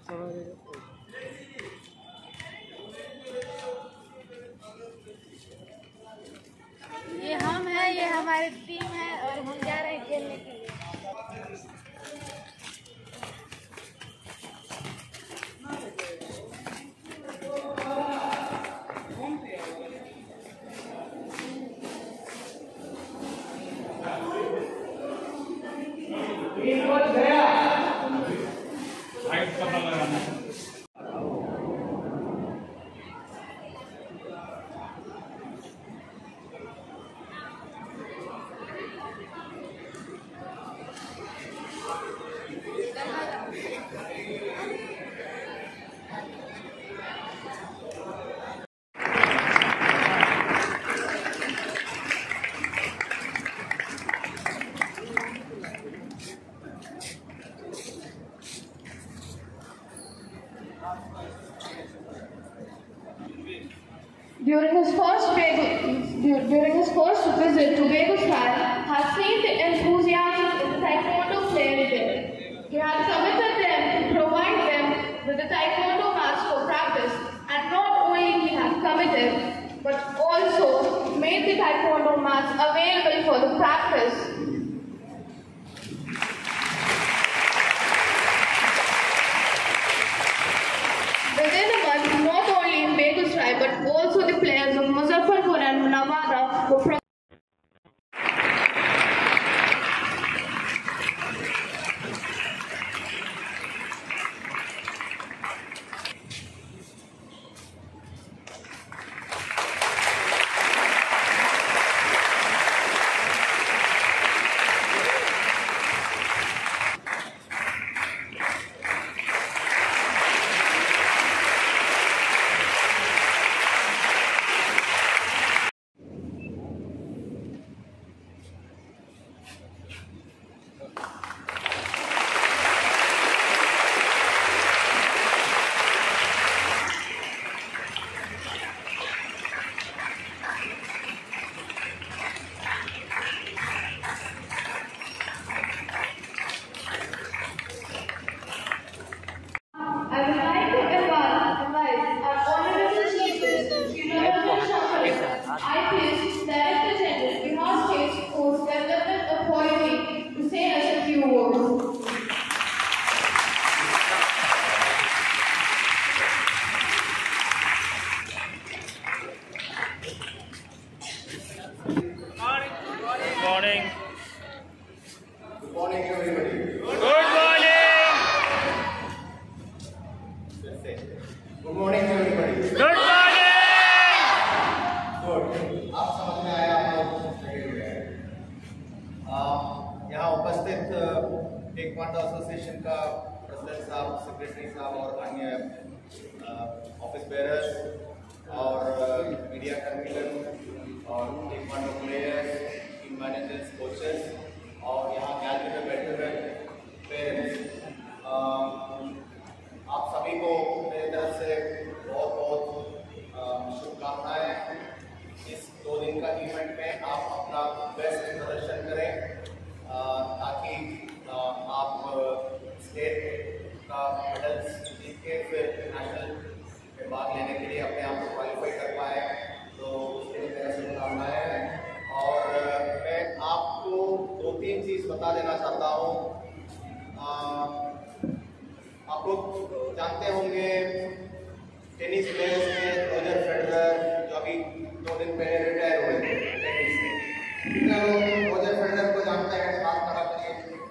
ये हम हैं, ये हमारी टीम है और हम जा रहे हैं खेलने के लिए। During his first visit to Begusai, has seen the enthusiasm of the Taekwondo players there. He has committed them to provide them with the Taekwondo mats for practice, and not only he has committed, but also made the Taekwondo mats available for the practice. Within a month, not only in Begusai, but also the players of Muzaffarpur and Nawada were taekwondo association का president साहब, secretary साहब और अन्य office bearers और media कर्मीगण और taekwondo players, team managers, coaches और यहाँ गैलरी में बैठे हुए पेरेंट्स, आप सभी को मेरी तरफ से बहुत बहुत शुभकामनाएं। इस 2 दिन का इवेंट में आप अपना बेस्ट प्रदर्शन करें ताकि आप स्टेट का मेडल्स जीत के फिर नेशनल में भाग लेने के लिए अपने आप को क्वालिफाई कर पाए। तो उसके लिए मेरा शुभकामनाएं हैं। और मैं आपको 2-3 चीज़ बता देना चाहता हूँ। आप लोग जानते होंगे टेनिस प्लेयर्स में रोजर फेडरर जो अभी 2 दिन पहले रिटायर हुए थे टेनिस से। कितने लोग रोजर फेडरर को जानते हैं? हाथ खड़ा करिए।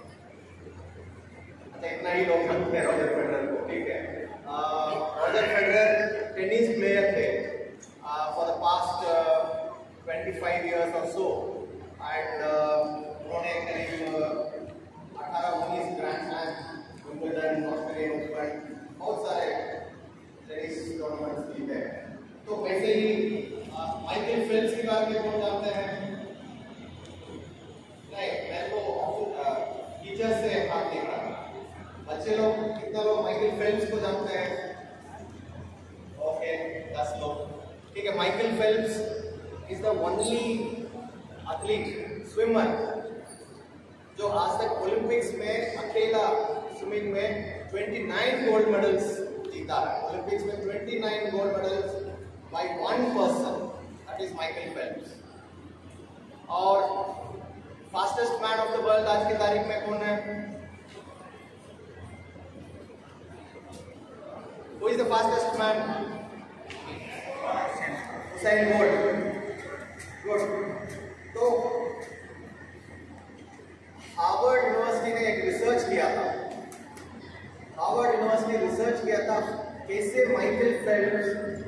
इतना ही लोग जानते हैं रोजर फेडरर को, ठीक है। रोजर फेडरर टेनिस प्लेयर थे for the past 25 years or so, and उन्होंने करीब 18-19 grand slam, Wimbledon, Australian open, बहुत सारे टेनिस टूर्नामेंट्स जीते हैं। तो वैसे ही माइकल फेल्प्स के बारे में कौन जानते हैं? नहीं, मैं तो टीचर से हाथ देख रहा था। बच्चे लोग, कितना लोग माइकल फेल्प्स को जानते हैं? ओके, 10 लोग, ठीक है। Michael Phelps is the only athlete, swimmer, जो आज तक ओलंपिक्स में अकेला स्विमिंग स्विमिंग में 29 गोल्ड मेडल्स जीता है। ओलंपिक्स में 29 gold medals by one person, that is Michael Phelps. और fastest man of the world आज की तारीख में कौन है? Who is the fastest man? Usain Bolt. Good. तो हार्वर्ड यूनिवर्सिटी ने एक रिसर्च किया था। हार्वर्ड यूनिवर्सिटी रिसर्च किया था कैसे माइकल फेल्प्स,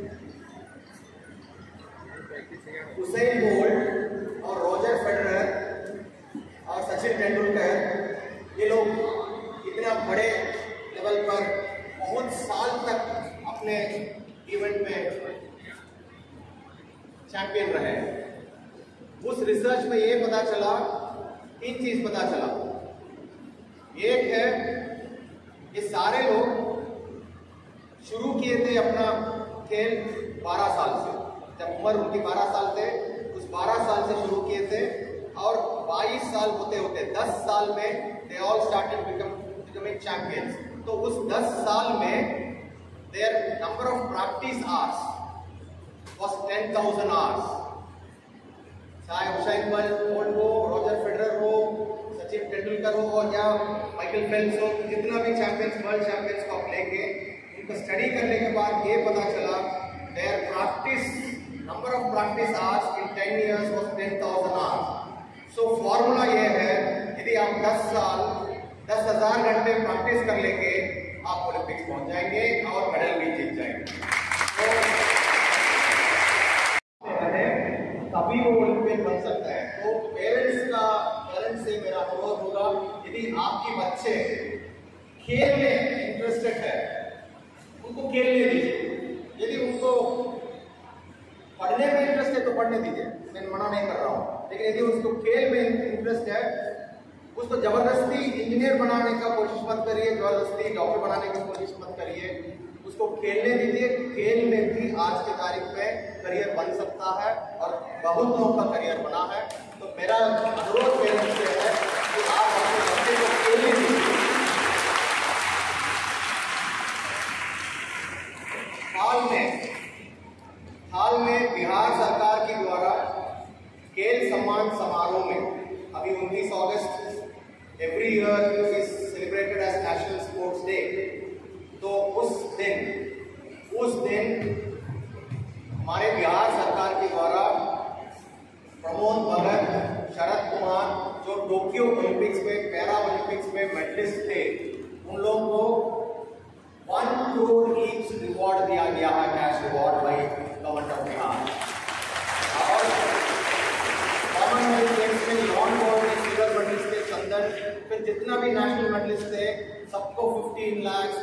उसेन बोल्ट और रॉजर फेडरर और सचिन तेंदुलकर, ये लोग इतना बड़े लेवल पर बहुत साल तक अपने इवेंट में चैंपियन रहे। उस रिसर्च में ये पता चला, तीन चीज पता चला। एक है, ये सारे लोग शुरू किए थे अपना खेल 12 साल से। जब उम्र उनकी 12 साल थे, उस 12 साल से शुरू किए थे और 22 साल होते होते 10 साल में they all started becoming champions. तो उस 10 साल में their number of practice hours was 10,000 hours. चाहे उसाइन बोल्ट हो, रॉजर फेडरर हो, सचिन तेंदुलकर हो और या माइकल फेल्प्स हो, जितना भी चैंपियंस, वर्ल्ड चैंपियंस को आप लेके उनको स्टडी करने के बाद ये पता चला their practice number of practice hours in 10 years was 10,000 hours. So formula ये है, यदि आप 10 साल 10,000 घंटे प्रैक्टिस कर लेंगे, आप ओलंपिक्स पहुंच जाएंगे और मेडल भी जीत जाएंगे। तभी वो ओलंपिक बन सकता है। तो पेरेंट्स से मेरा अनुरोध होगा, यदि आपके बच्चे खेल में इंटरेस्टेड है, उनको खेलने दीजिए। यदि उनको पढ़ने में इंटरेस्ट है तो पढ़ने दीजिए, मैं मना नहीं कर रहा हूँ। लेकिन यदि उसको खेल में इंटरेस्ट है, उसको जबरदस्ती इंजीनियर बनाने का कोशिश मत करिए, जबरदस्ती डॉक्टर बनाने की कोशिश मत करिए, उसको खेलने दीजिए। खेल में भी आज की तारीख में करियर बन सकता है और बहुत लोगों का करियर बना है। तो मेरा अनुरोध पेरेंट्स से है कि आप अपने बच्चे को खेलने दीजिए। हाल में बिहार सरकार के द्वारा खेल सम्मान समारोह में अभी 19 अगस्त every year is celebrated as national sports day. तो उस दिन हमारे बिहार सरकार के द्वारा प्रमोद भगत, शरद कुमार, जो टोक्यो ओलंपिक्स में, पैरा ओलंपिक्स में मेडलिस्ट थे, उन लोगों को 1 करोड़ ईच रिवॉर्ड दिया गया है, cash reward by government of Bihar. और कॉमनवेल्थ गेम्स में लॉन बोर्ड में सिल्वर मेडलिस्ट थे चंदन, फिर जितना भी नेशनल मेडलिस्ट थे सबको 15 लाख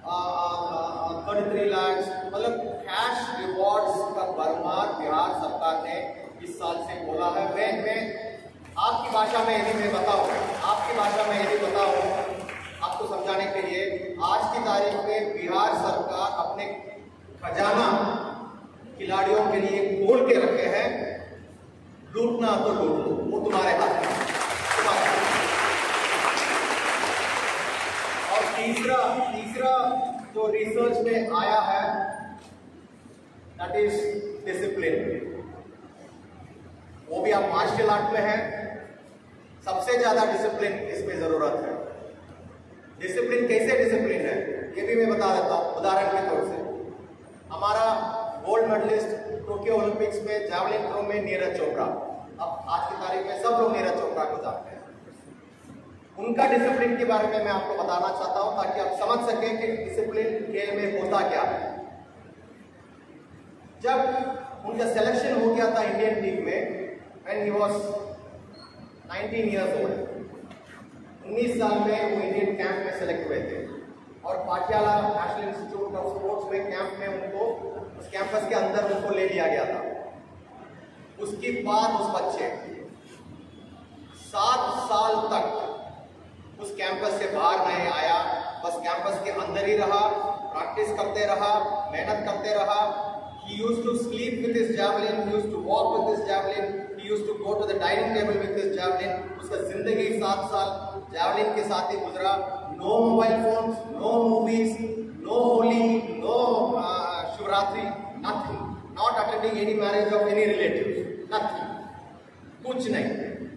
33 लाख, मतलब कैश रिवॉर्ड्स का भरमार बिहार सरकार ने इस साल से बोला है। मैं आपकी भाषा में यदि मैं बताऊं, आपको समझाने के लिए, आज की तारीख में बिहार सरकार अपने खजाना खिलाड़ियों के लिए खोल के रखे हैं। लूटना तो लूट लो, वो तुम्हारे हाथ में। और तीसरा जो रिसर्च में आया है, दैट इज डिसिप्लिन। वो भी आप मार्शल आर्ट में है, सबसे ज्यादा डिसिप्लिन इसमें जरूरत है। डिसिप्लिन कैसे डिसिप्लिन है ये भी मैं बता देता हूँ उदाहरण के तौर से। हमारा गोल्ड मेडलिस्ट टोक्यो ओलंपिक्स में जैवलिन थ्रो में नीरज चोपड़ा, अब आज की तारीख में सब लोग नीरज चोपड़ा को जानते हैं। उनका डिसिप्लिन के बारे में मैं आपको बताना चाहता हूं ताकि आप समझ सकें कि डिसिप्लिन खेल में होता क्या है। जब उनका सिलेक्शन हो गया था इंडियन टीम में, when he was 19 years old, 19 साल में वो इंडियन कैंप में सेलेक्ट हुए थे और Patiala national institute of sports में कैंप में उनको, उस कैंपस के अंदर उनको ले लिया गया था। उसके बाद उस बच्चे 7 साल तक उस कैंपस से बाहर नहीं आया, बस कैंपस के अंदर ही रहा, प्रैक्टिस करते रहा, मेहनत करते रहा। He used to sleep with his javelin, he used to walk with his javelin, he used to go to the dining table with his javelin. उसका जिंदगी 7 साल javelin के साथ ही गुजरा। no mobile phones, no movies, no Holi, no Shivratri, nothing. Not attending any marriage of any relatives, nothing. कुछ नहीं.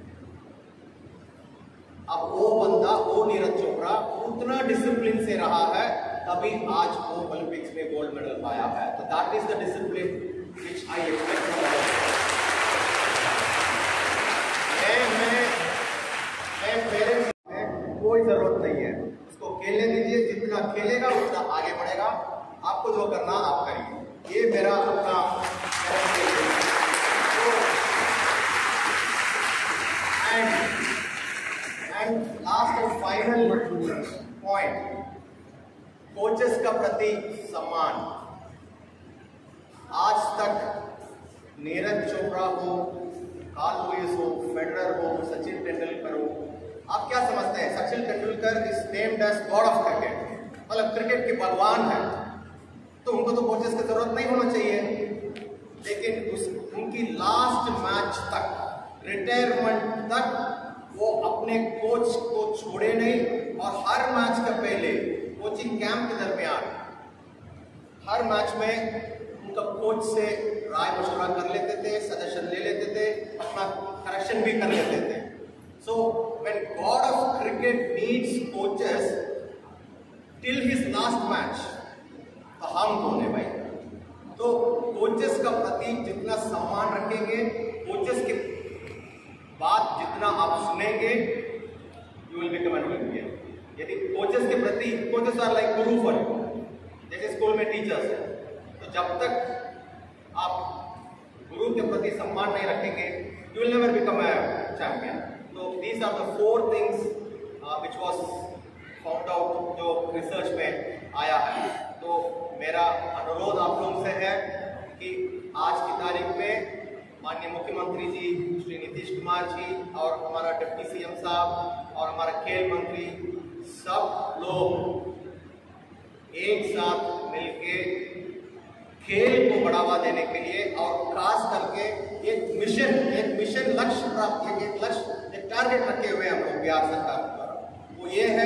अब वो बंदा, वो नीरज चोपड़ा उतना डिसिप्लिन से रहा है, तभी आज वो ओलंपिक्स में गोल्ड मेडल पाया है. तो that is the discipline which I expect from all. मैं पेरेंट्स में कोई जरूरत नहीं है, उसको खेलने दीजिए, जितना खेलेगा उतना आगे बढ़ेगा. आपको जो करना आप करिए. ये मेरा अपना and last and final point, coaches का प्रति सम्मान. आज तक नीरज चोपड़ा हो, कार्ल लुईस हो, फेडरर हो, सचिन तेंदुलकर हो, आप क्या समझते हैं? Sachin Tendulkar is named as god of cricket, मतलब क्रिकेट के भगवान है. तो उनको तो कोचेस की जरूरत नहीं होना चाहिए. लेकिन उनकी लास्ट मैच तक, रिटायरमेंट तक वो अपने कोच को छोड़े नहीं. और हर मैच के पहले कोचिंग कैंप के दरमियान हर मैच में उनका कोच से राय मशवरा कर लेते थे, सजेशन ले लेते थे, अपना करेक्शन भी कर लेते थे. So when god of cricket needs coaches till his last match, तो हम कौन है भाई? तो कोचेस का प्रति जितना सम्मान रखेंगे, कोचेस के बात जितना आप सुनेंगे, you will become an Olympian. यदि कोचेस के प्रति, coaches are like guru for you, जैसे स्कूल में टीचर्स है. तो जब तक आप गुरु के प्रति सम्मान नहीं रखेंगे, you will never become a champion. तो these are the 4 things which was found out, जो रिसर्च में आया है. तो मेरा अनुरोध आप लोगों से है कि आज की तारीख में माननीय मुख्यमंत्री जी श्री नीतीश कुमार जी और हमारा डिप्टी सीएम साहब और हमारा खेल मंत्री, सब लोग एक साथ मिलके खेल को बढ़ावा देने के लिए और खास करके एक मिशन लक्ष्य प्राप्त, एक टारगेट रखे हुए हम लोग बिहार सरकार द्वारा. वो ये है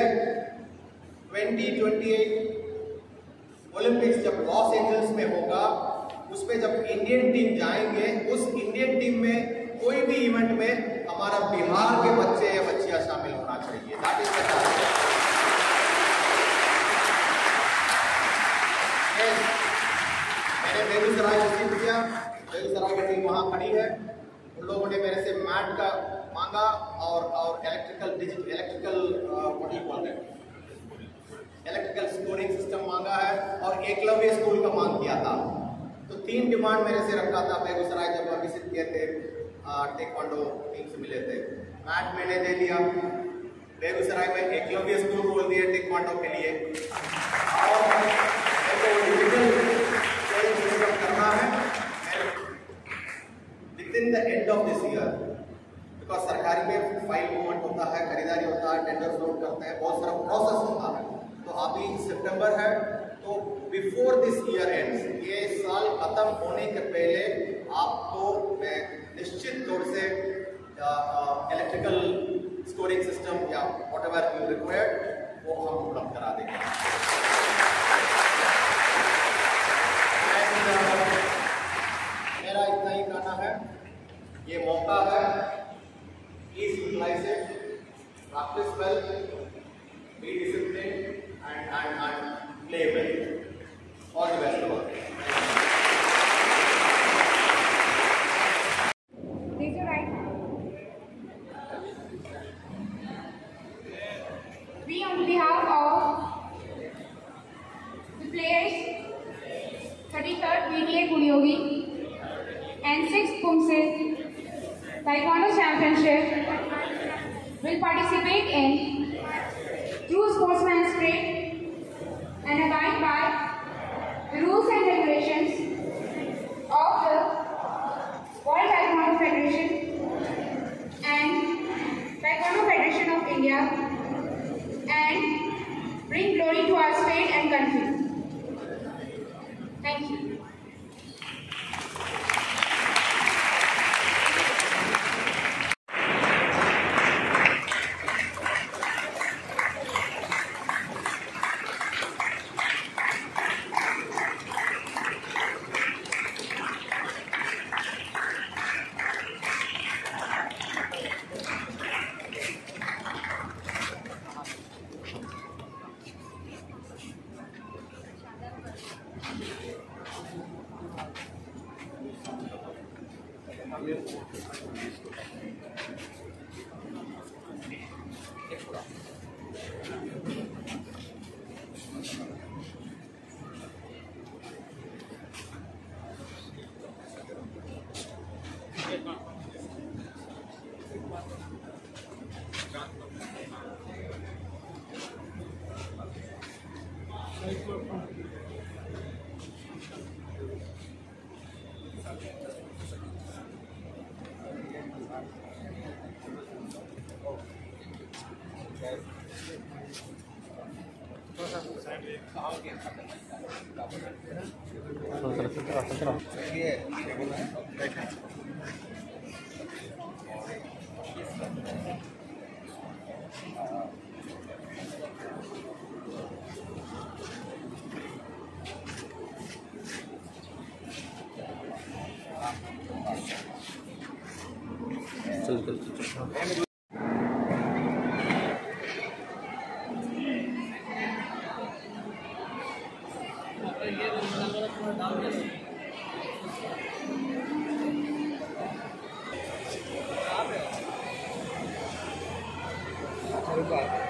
2028 ओलंपिक्स जब लॉस एंजल्स में होगा, उसमें जब इंडियन टीम जाएंगे, उस इंडियन टीम में कोई भी इवेंट में हमारा बिहार के बच्चे या बच्चियां शामिल होना चाहिए. That is the target. मैंने बेगूसराय विजिट किया, बेगूसराय की टीम वहाँ खड़ी है. उन लोगों ने मेरे से मैट का मांगा और इलेक्ट्रिकल स्कोरिंग सिस्टम मांगा है और एकलव्य स्कूल का मांग किया था. तो 3 डिमांड मेरे से रखा था बेगूसराय जब हम विजिट किए थे, टेक्वांडो टीम से मिले थे. मैट मैंने दे दिया, बेगूसराय में एकलव्य स्कूल बोल दिए टेक्वांडो के लिए, और करना है within the end of this year. Because सरकारी में फाइल मूवमेंट होता है, खरीदारी होता है, टेंडर फ्लोट करते हैं, बहुत सारा प्रोसेस होता है. तो अभी सितंबर है, तो बिफोर दिस ईयर एंड्स, ये साल खत्म होने के पहले आपको मैं निश्चित तौर से इलेक्ट्रिकल स्कोरिंग सिस्टम या व्हाटएवर यू रिक्वायर्ड वो हम उपलब्ध करा देंगे. मेरा इतना ही कहना है, ये मौका है, please utilize it, practice well, be discipline and play well. All the best to all. Raise your right. We on behalf of the players 33rd VDA Kunyogi and 6th Pumse Taekwondo Championship will participate in true sportsman spirit and abide by the rules and regulations of the World Taekwondo Federation and Taekwondo Federation of India and bring glory to our state and country. Thank you. चल चल चल बात